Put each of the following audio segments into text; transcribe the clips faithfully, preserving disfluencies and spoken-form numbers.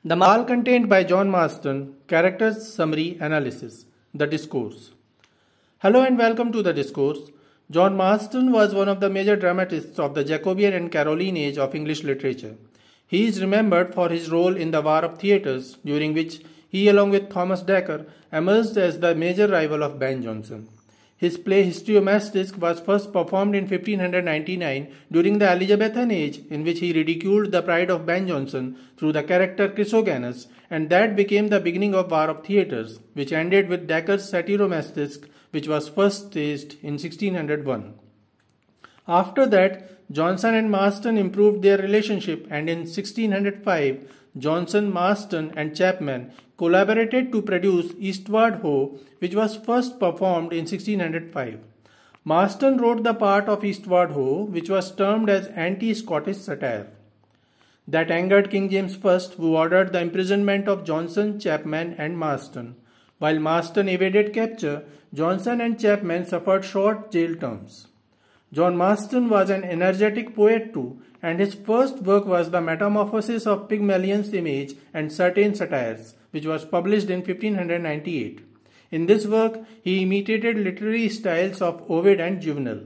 The Malcontent by John Marston, Characters Summary Analysis. The Discourse. Hello and welcome to The Discourse. John Marston was one of the major dramatists of the Jacobean and Caroline age of English literature. He is remembered for his role in the War of Theatres, during which he, along with Thomas Dekker, emerged as the major rival of Ben Jonson. His play Histiomastisk was first performed in fifteen ninety-nine during the Elizabethan age, in which he ridiculed the pride of Ben Jonson through the character Chrysogonus, and that became the beginning of War of Theatres, which ended with Dekker's Satyromastisk, which was first staged in sixteen oh one. After that, Jonson and Marston improved their relationship, and in sixteen oh five, Jonson, Marston and Chapman collaborated to produce Eastward Ho, which was first performed in sixteen oh five. Marston wrote the part of Eastward Ho, which was termed as anti-Scottish satire. That angered King James the First, who ordered the imprisonment of Jonson, Chapman and Marston. While Marston evaded capture, Jonson and Chapman suffered short jail terms. John Marston was an energetic poet too, and his first work was The Metamorphosis of Pygmalion's Image and Certain Satires, which was published in fifteen ninety-eight. In this work, he imitated literary styles of Ovid and Juvenal.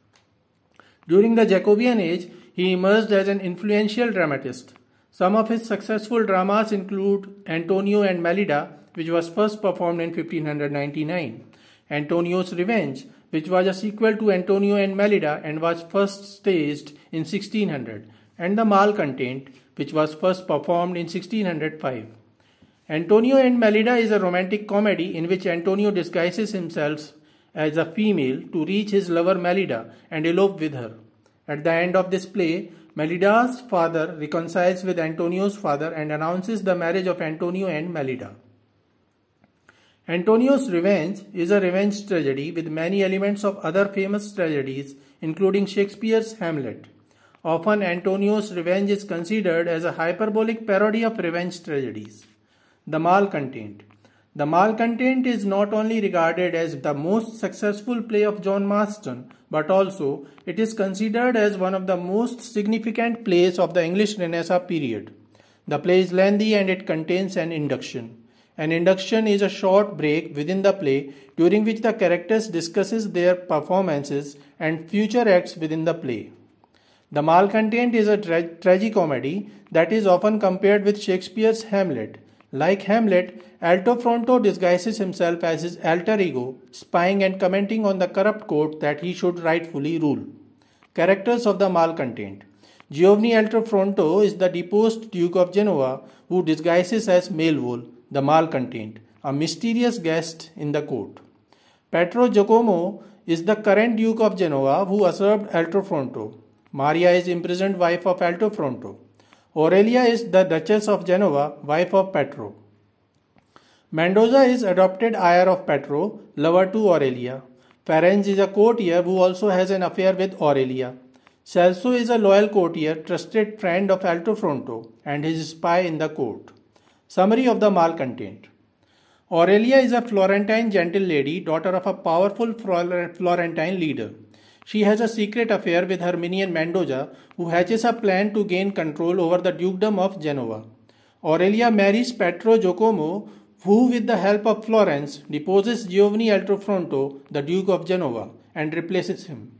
During the Jacobean age, he emerged as an influential dramatist. Some of his successful dramas include Antonio and Mellida, which was first performed in fifteen ninety-nine, Antonio's Revenge, which was a sequel to Antonio and Mellida and was first staged in sixteen hundred, and The Malcontent, which was first performed in sixteen oh five. Antonio and Mellida is a romantic comedy in which Antonio disguises himself as a female to reach his lover Mellida and elope with her. At the end of this play, Mellida's father reconciles with Antonio's father and announces the marriage of Antonio and Mellida. Antonio's Revenge is a revenge tragedy with many elements of other famous tragedies, including Shakespeare's Hamlet. Often, Antonio's Revenge is considered as a hyperbolic parody of revenge tragedies. The Malcontent. The Malcontent is not only regarded as the most successful play of John Marston, but also it is considered as one of the most significant plays of the English Renaissance period. The play is lengthy and it contains an induction. An induction is a short break within the play during which the characters discusses their performances and future acts within the play. The Malcontent is a tra- tragicomedy that is often compared with Shakespeare's Hamlet. Like Hamlet, Altofronto disguises himself as his alter ego, spying and commenting on the corrupt court that he should rightfully rule. Characters of the Malcontent. Giovanni Altofronto is the deposed Duke of Genoa who disguises as Melville, the Malcontent, a mysterious guest in the court. Petro Giacomo is the current Duke of Genoa who usurped Altofronto. Maria is imprisoned wife of Altofronto. Aurelia is the Duchess of Genoa, wife of Petro. Mendoza is adopted heir of Petro, lover to Aurelia. Ferenc is a courtier who also has an affair with Aurelia. Celso is a loyal courtier, trusted friend of Altofronto, and his spy in the court. Summary of the Malcontent. Aurelia is a Florentine gentle lady, daughter of a powerful Florentine leader. She has a secret affair with her minion Mendoza, who hatches a plan to gain control over the dukedom of Genoa. Aurelia marries Petro Giacomo, who with the help of Florence deposes Giovanni Altofronto, the Duke of Genoa, and replaces him.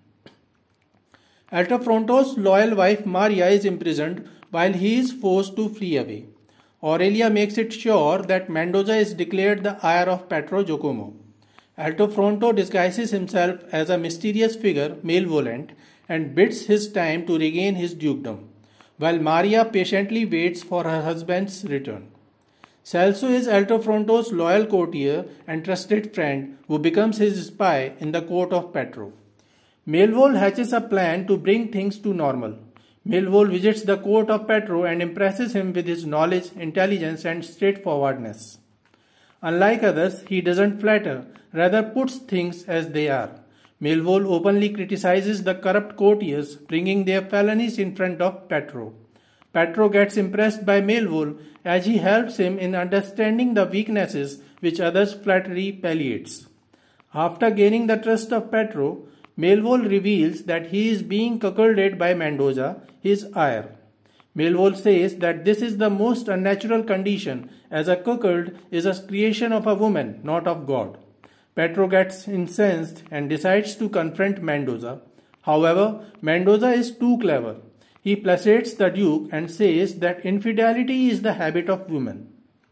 Altofronto's loyal wife Maria is imprisoned while he is forced to flee away. Aurelia makes it sure that Mendoza is declared the heir of Petro Giacomo. Altofronto disguises himself as a mysterious figure, malevolent, and bids his time to regain his dukedom, while Maria patiently waits for her husband's return. Celso is Altofronto's loyal courtier and trusted friend who becomes his spy in the court of Petro. Melville hatches a plan to bring things to normal. Melville visits the court of Petro and impresses him with his knowledge, intelligence, and straightforwardness. Unlike others, he doesn't flatter, rather puts things as they are. Melville openly criticizes the corrupt courtiers, bringing their felonies in front of Petro. Petro gets impressed by Melville as he helps him in understanding the weaknesses which others' flattery palliates. After gaining the trust of Petro, Melville reveals that he is being cuckolded by Mendoza, his heir. Melville says that this is the most unnatural condition, as a cuckold is a creation of a woman, not of God. Petro gets incensed and decides to confront Mendoza. However, Mendoza is too clever. He placates the Duke and says that infidelity is the habit of women.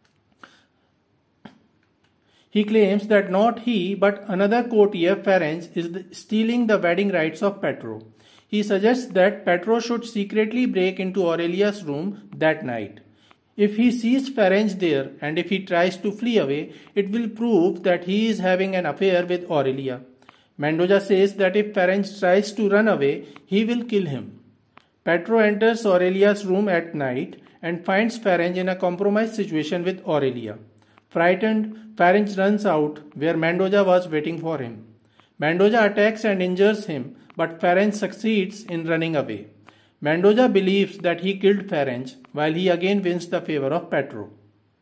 He claims that not he but another courtier, Ferenc, is stealing the wedding rights of Petro. He suggests that Petro should secretly break into Aurelia's room that night. If he sees Ferenc there and if he tries to flee away, it will prove that he is having an affair with Aurelia. Mendoza says that if Ferenc tries to run away, he will kill him. Petro enters Aurelia's room at night and finds Ferenc in a compromised situation with Aurelia. Frightened, Ferenc runs out where Mendoza was waiting for him. Mendoza attacks and injures him, but Ferenc succeeds in running away. Mendoza believes that he killed Ferenc, while he again wins the favor of Petro.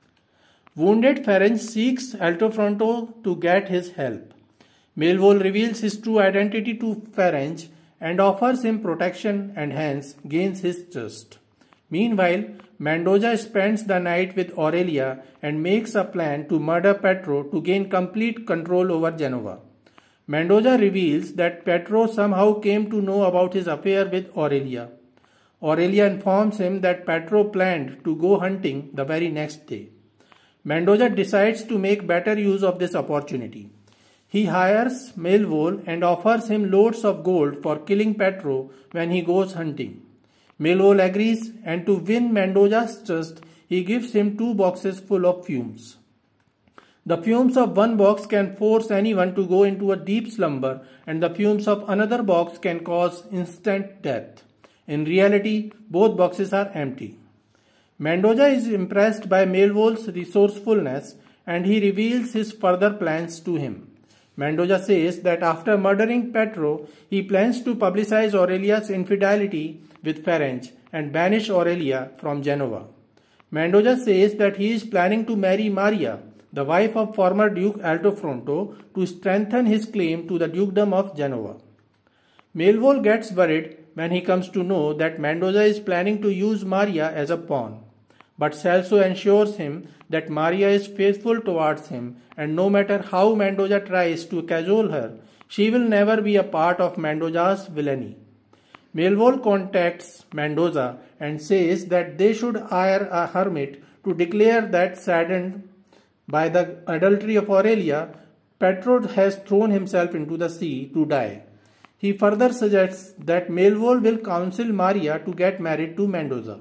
Wounded, Ferenc seeks Altofronto to get his help. Melville reveals his true identity to Ferenc and offers him protection and hence gains his trust. Meanwhile, Mendoza spends the night with Aurelia and makes a plan to murder Petro to gain complete control over Genova. Mendoza reveals that Petro somehow came to know about his affair with Aurelia. Aurelia informs him that Petro planned to go hunting the very next day. Mendoza decides to make better use of this opportunity. He hires Melville and offers him loads of gold for killing Petro when he goes hunting. Melville agrees, and to win Mendoza's trust, he gives him two boxes full of fumes. The fumes of one box can force anyone to go into a deep slumber, and the fumes of another box can cause instant death. In reality, both boxes are empty. Mendoza is impressed by Melville's resourcefulness, and he reveals his further plans to him. Mendoza says that after murdering Petro, he plans to publicize Aurelia's infidelity with Ferenc and banish Aurelia from Genova. Mendoza says that he is planning to marry Maria, the wife of former Duke Altofronto, to strengthen his claim to the dukedom of Genova. Melville gets worried when he comes to know that Mendoza is planning to use Maria as a pawn. But Celso ensures him that Maria is faithful towards him, and no matter how Mendoza tries to cajole her, she will never be a part of Mendoza's villainy. Melville contacts Mendoza and says that they should hire a hermit to declare that, saddened by the adultery of Aurelia, Petro has thrown himself into the sea to die. He further suggests that Melville will counsel Maria to get married to Mendoza.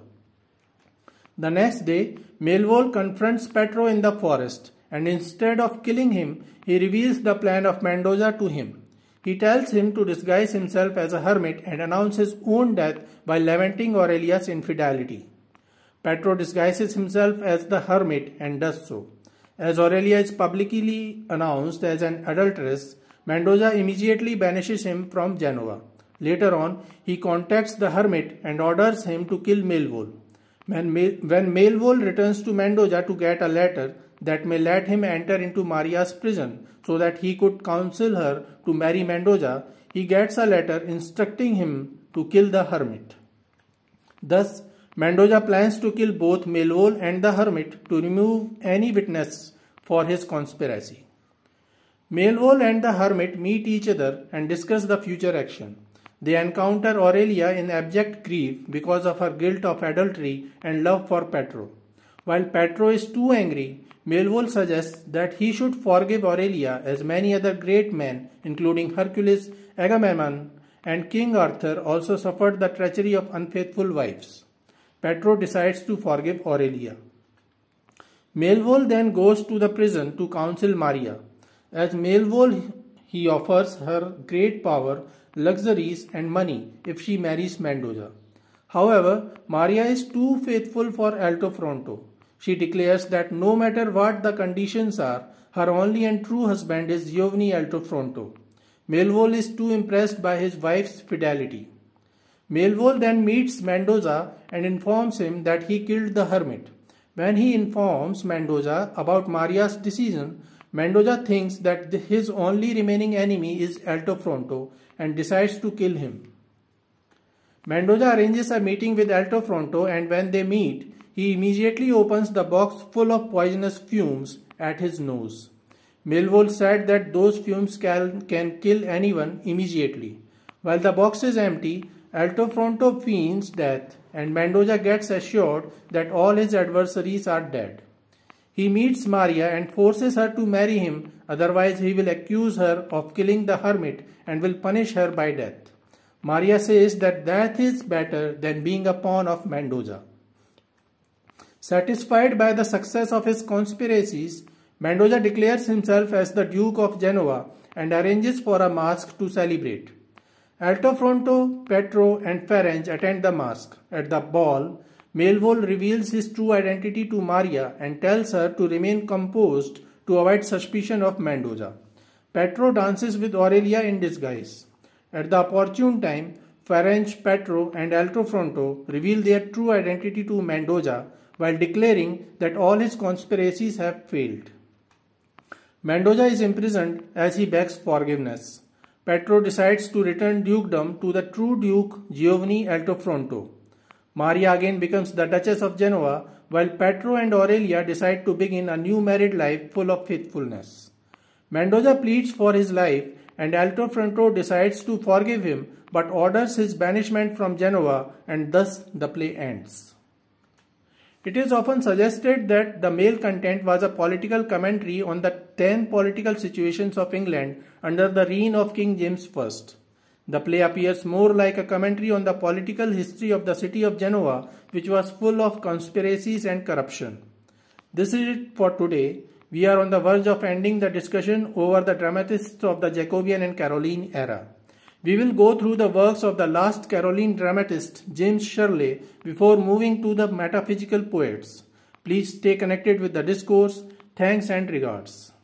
The next day, Melville confronts Petro in the forest, and instead of killing him, he reveals the plan of Mendoza to him. He tells him to disguise himself as a hermit and announce his own death by lamenting Aurelia's infidelity. Petro disguises himself as the hermit and does so. As Aurelia is publicly announced as an adulteress, Mendoza immediately banishes him from Genova. Later on, he contacts the hermit and orders him to kill Melville. When, when Melville returns to Mendoza to get a letter that may let him enter into Maria's prison so that he could counsel her to marry Mendoza, he gets a letter instructing him to kill the hermit. Thus, Mendoza plans to kill both Melville and the hermit to remove any witness for his conspiracy. Melville and the hermit meet each other and discuss the future action. They encounter Aurelia in abject grief because of her guilt of adultery and love for Petro. While Petro is too angry, Melville suggests that he should forgive Aurelia as many other great men, including Hercules, Agamemnon, and King Arthur, also suffered the treachery of unfaithful wives. Petro decides to forgive Aurelia. Melville then goes to the prison to counsel Maria. As Melville, he offers her great power, luxuries, and money if she marries Mendoza. However, Maria is too faithful for Altofronto. She declares that no matter what the conditions are, her only and true husband is Giovanni Altofronto. Melville is too impressed by his wife's fidelity. Melville then meets Mendoza and informs him that he killed the hermit. When he informs Mendoza about Maria's decision, Mendoza thinks that his only remaining enemy is Altofronto and decides to kill him. Mendoza arranges a meeting with Altofronto, and when they meet, he immediately opens the box full of poisonous fumes at his nose. Millwall said that those fumes can, can kill anyone immediately. While the box is empty, Altofronto feigns death, and Mendoza gets assured that all his adversaries are dead. He meets Maria and forces her to marry him, otherwise he will accuse her of killing the hermit and will punish her by death. Maria says that death is better than being a pawn of Mendoza. Satisfied by the success of his conspiracies, Mendoza declares himself as the Duke of Genoa and arranges for a masque to celebrate. Altofronto, Petro, and Ferenc attend the masque. At the ball, Millwall reveals his true identity to Maria and tells her to remain composed to avoid suspicion of Mendoza. Petro dances with Aurelia in disguise. At the opportune time, Ferenc, Petro, and Altofronto reveal their true identity to Mendoza while declaring that all his conspiracies have failed. Mendoza is imprisoned as he begs forgiveness. Petro decides to return dukedom to the true Duke Giovanni Altofronto. Maria again becomes the Duchess of Genoa, while Petro and Aurelia decide to begin a new married life full of faithfulness. Mendoza pleads for his life, and Altofronto decides to forgive him but orders his banishment from Genoa, and thus the play ends. It is often suggested that the male content was a political commentary on the ten political situations of England under the reign of King James the First. The play appears more like a commentary on the political history of the city of Genoa, which was full of conspiracies and corruption. This is it for today. We are on the verge of ending the discussion over the dramatists of the Jacobean and Caroline era. We will go through the works of the last Caroline dramatist, James Shirley, before moving to the metaphysical poets. Please stay connected with the discourse. Thanks and regards.